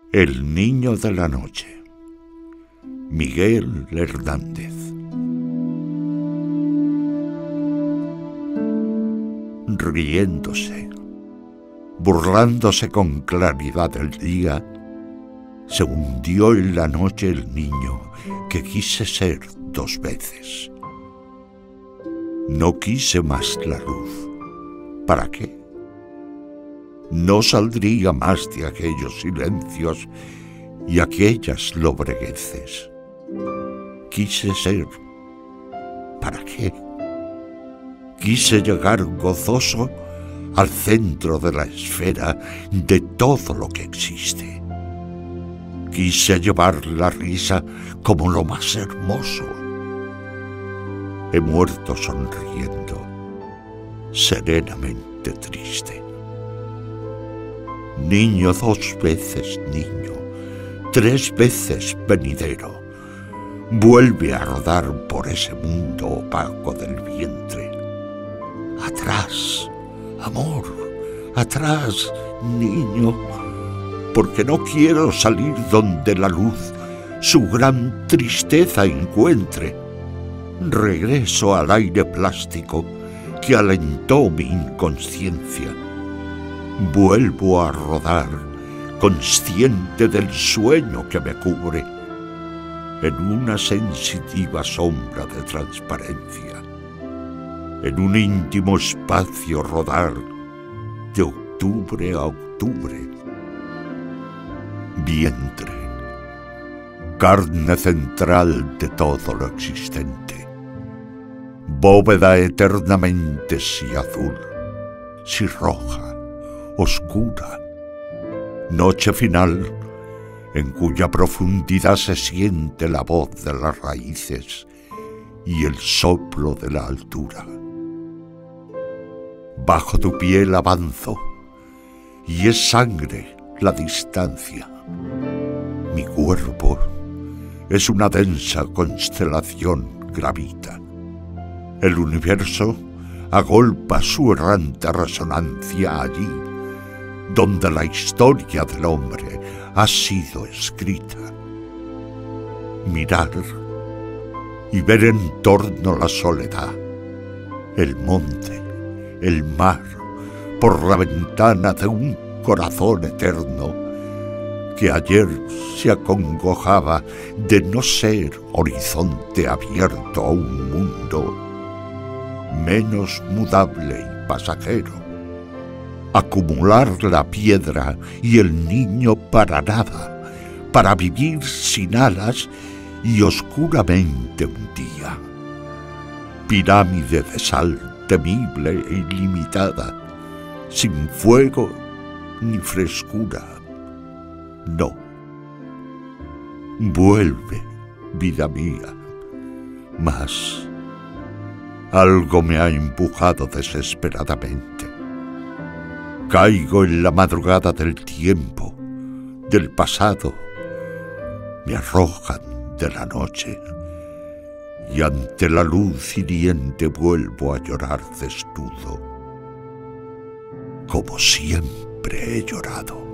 El niño de la noche. Miguel Hernández. Riéndose, burlándose con claridad del día, se hundió en la noche el niño que quise ser 2 veces. No quise más la luz. ¿Para qué? No saldría más de aquellos silencios y aquellas lobregueces. Quise ser. ¿Para qué? Quise llegar gozoso al centro de la esfera de todo lo que existe. Quise llevar la risa como lo más hermoso. He muerto sonriendo, serenamente triste. Niño 2 veces niño, 3 veces venidero, vuelve a rodar por ese mundo opaco del vientre. Atrás, amor, atrás, niño, porque no quiero salir donde la luz su gran tristeza encuentre. Regreso al aire plástico que alentó mi inconsciencia. Vuelvo a rodar, consciente del sueño que me cubre, en una sensitiva sombra de transparencia, en un íntimo espacio rodar de octubre a octubre. Vientre, carne central de todo lo existente, bóveda eternamente si azul, si roja, oscura, noche final en cuya profundidad se siente la voz de las raíces y el soplo de la altura. Bajo tu piel avanzo y es sangre la distancia. Mi cuerpo es una densa constelación gravita. El universo agolpa su errante resonancia allí donde la historia del hombre ha sido escrita. Mirar y ver en torno la soledad, el monte, el mar, por la ventana de un corazón eterno que ayer se acongojaba de no ser horizonte abierto a un mundo menos mudable y pasajero. Acumular la piedra y el niño para nada, para vivir sin alas y oscuramente un día. Pirámide de sal temible e ilimitada, sin fuego ni frescura. No. Vuelve, vida mía. Mas algo me ha empujado desesperadamente. Caigo en la madrugada del tiempo, del pasado. Me arrojan de la noche y ante la luz hiriente vuelvo a llorar desnudo, como siempre he llorado.